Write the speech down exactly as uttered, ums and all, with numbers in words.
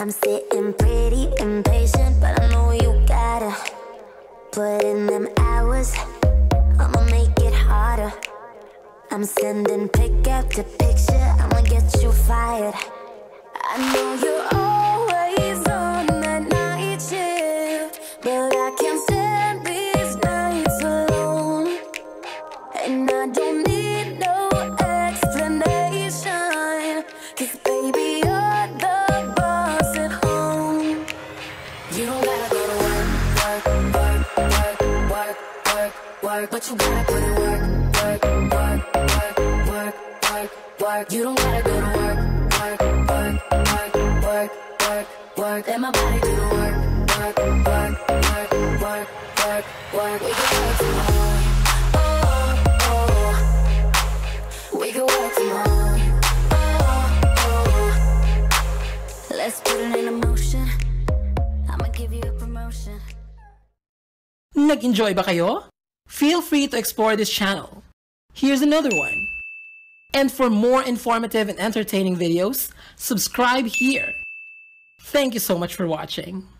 I'm sitting pretty impatient, but I know you gotta put in them hours. I'ma make it harder. I'm sending pick after picture, I'ma get you fired. I know you're always on that night shift, but I can't stand these nights alone. And I don't need no explanation, 'cause baby, you're the boss at home. You don't gotta go to work, work, work, work, work, work, work, but you gotta put in work, work, work, work, work, work, work. You don't gotta go to work, work, work, work, work, work, work. Let my body do the work, work, work, work, work, work, work. We can work tomorrow. Oh, oh. We can work tomorrow. Oh, oh. Let's put it in motion. I'ma give you a promotion. Nag-enjoy ba kayo? Feel free to explore this channel. Here's another one. And for more informative and entertaining videos, subscribe here. Thank you so much for watching.